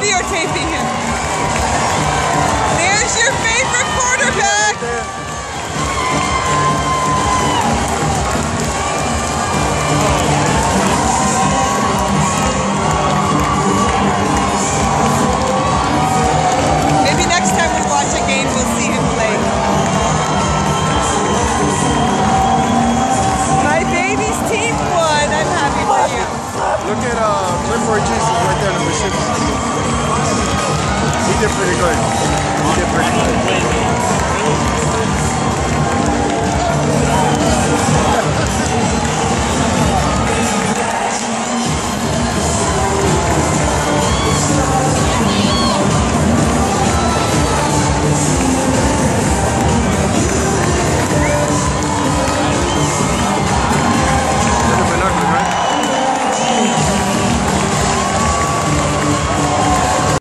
videotaping him. There's your favorite quarterback. Maybe next time we watch a game, we'll see him play. My baby's team won. I'm happy for you. Look at Clifford Jesus right there, number 6. He did pretty good.